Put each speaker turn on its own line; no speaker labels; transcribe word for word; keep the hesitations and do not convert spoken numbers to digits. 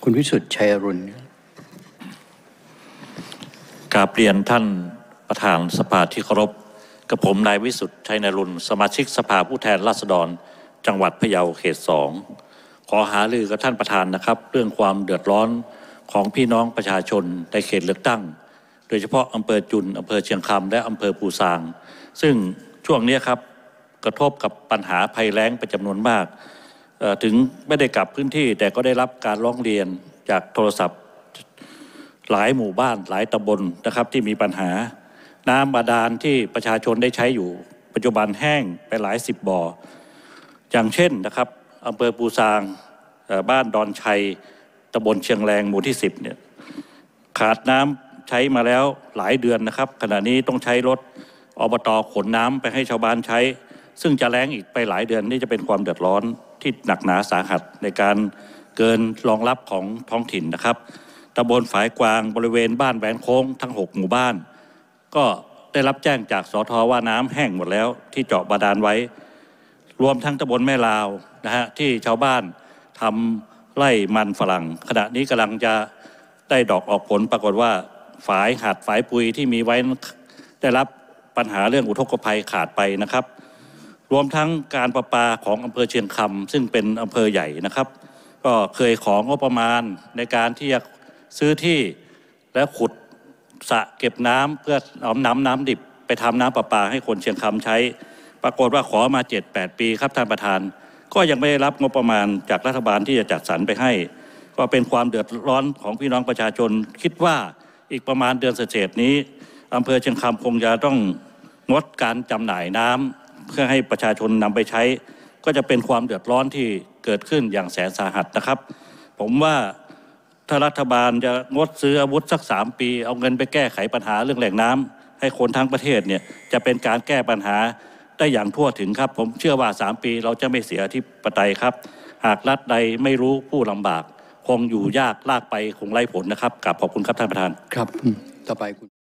คุณวิสุทธิ์ชัยอรุณ
กราบเรียนท่านประธานสภาที่เคารพกับผมนายวิสุทธิ์ชัยอรุณสมาชิกสภาผู้แทนราษฎรจังหวัดพะเยาเขตสองขอหารือกับท่านประธานนะครับเรื่องความเดือดร้อนของพี่น้องประชาชนในเขตเลือกตั้งโดยเฉพาะอำเภอจุนอำเภอเชียงคำและอำเภอปูซางซึ่งช่วงนี้ครับกระทบกับปัญหาภัยแล้งเป็นจำนวนมากถึงไม่ได้กลับพื้นที่แต่ก็ได้รับการร้องเรียนจากโทรศัพท์หลายหมู่บ้านหลายตำบลนะครับที่มีปัญหาน้ำบาดาลที่ประชาชนได้ใช้อยู่ปัจจุบันแห้งไปหลายสิบบ่ออย่างเช่นนะครับอำเภอปูซางบ้านดอนชัยตำบลเชียงแรงหมู่ที่สิบเนี่ยขาดน้ำใช้มาแล้วหลายเดือนนะครับขณะนี้ต้องใช้รถอบต.ขนน้ำไปให้ชาวบ้านใช้ซึ่งจะแล้งอีกไปหลายเดือนนี่จะเป็นความเดือดร้อนที่หนักหนาสาหัสในการเกินรองรับของท้องถิ่นนะครับตำบลฝายกวางบริเวณบ้านแหวนโค้งทั้งหกหมู่บ้านก็ได้รับแจ้งจากสท.ว่าน้ำแห้งหมดแล้วที่เจาะบาดาลไว้รวมทั้งตำบลแม่ลาวนะฮะที่ชาวบ้านทำไร่มันฝรั่งขณะนี้กำลังจะได้ดอกออกผลปรากฏว่าฝายหาดฝายปุยที่มีไว้ได้รับปัญหาเรื่องอุทกภัยขาดไปนะครับรวมทั้งการประปาของอำเภอเชียงคำซึ่งเป็นอำเภอใหญ่นะครับก็เคยของงบประมาณในการที่จะซื้อที่และขุดสระเก็บน้ำเพื่อเอาน้ำน้ำดิบไปทำน้ำประปาให้คนเชียงคำใช้ปรากฏว่าขอมา เจ็ดแปด ปีครับท่านประธานก็ยังไม่ได้รับงบประมาณจากรัฐบาลที่จะจัดสรรไปให้ก็เป็นความเดือดร้อนของพี่น้องประชาชนคิดว่าอีกประมาณเดือนเศษนี้อำเภอเชียงคำคงจะต้องงดการจำหน่ายน้ำเพื่อให้ประชาชนนำไปใช้ก็จะเป็นความเดือดร้อนที่เกิดขึ้นอย่างแสนสาหัสนะครับผมว่าถ้ารัฐบาลจะงดซื้ออาวุธสักสามปีเอาเงินไปแก้ไขปัญหาเรื่องแหล่งน้ำให้คนทั้งประเทศเนี่ยจะเป็นการแก้ปัญหาได้อย่างทั่วถึงครับผมเชื่อว่าสามปีเราจะไม่เสียอธิปไตยครับหากรัฐใดไม่รู้ผู้ลำบากคงอยู่ยากลากไปคงไร้ผลนะครับกราบขอบคุณครับท่านประธาน
ครับต่อไปคุณ